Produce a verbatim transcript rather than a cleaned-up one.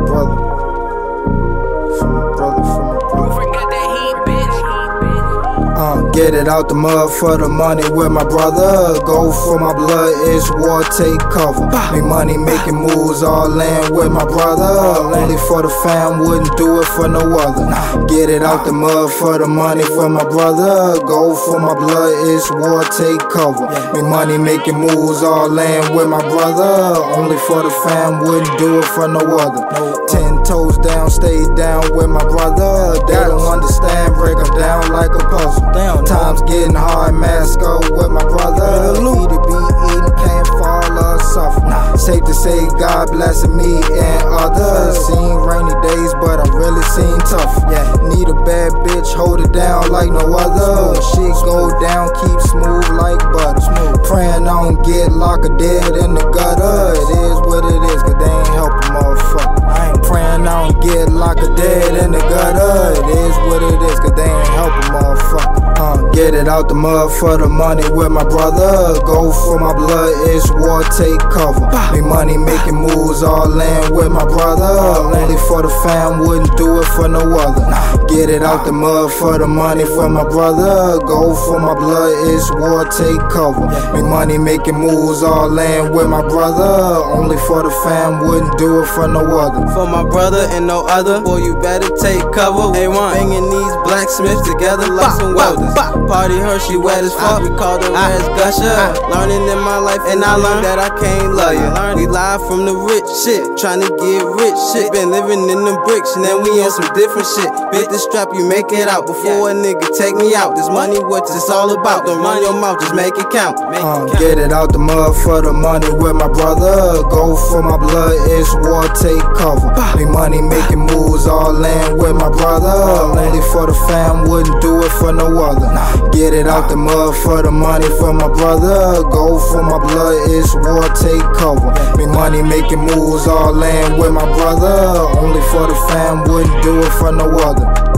brother. For my brother, for my brother. Forget that heat, bitch. Uh, get it out the mud for the money with my brother. Go for my blood, it's war, take cover. Me money making moves, all in with my brother. Only for the fam, wouldn't do it for no other. Get it out the mud for the money for my brother. Go for my blood, it's war, take cover. Me money making moves, all in with my brother. Only for the fam, wouldn't do it for no other. Ten toes down, stay down with my brother. They don't understand, break them down like a puzzle. Times getting hard, mask up with my brother. Eat to be eating, can't fall or suffer. Safe to say, God blessing me and others. Seen rainy days, but I really seen tough. Need a bad bitch, hold it down like no other. Shit go down, keep smooth like butter. Praying I don't get locked or dead in the gutter. It is what it is, cause they ain't helping motherfucker. I ain't praying I don't get locked or dead in the gutter. It is what it is, cause they ain't helping motherfucker. Uh, get it out the mud for the money with my brother. Go for my blood, it's war, take cover. Me money making moves, all in with my brother. Only for the fam, wouldn't do it for no other. Get it out the mud for the money for my brother. Go for my blood, it's war, take cover. Me money making moves, all in with my brother. Only for the fam, wouldn't do it for no other. For my brother and no other, boy, you better take cover. A one, banging these blacksmiths together like some welders. Party her, she wet as fuck, we called her as Gusher. Learning in my life, and I learned that I can't love you. We live from the rich shit, trying to get rich shit. Been living in them bricks, and then we on some different shit. Bit the strap, you make it out before a nigga take me out. This money, what it's all about. Don't run your mouth, just make it count. Uh, get it out the mud for the money with my brother. Go for my blood, it's war, take cover. Me money making moves, all in with my brother. Only for the fam, wouldn't do it for no other. Get it out the mud for the money for my brother. Go for my blood, it's war, take cover. Me money making moves, all in with my brother. Only for the fam, wouldn't do it for no other.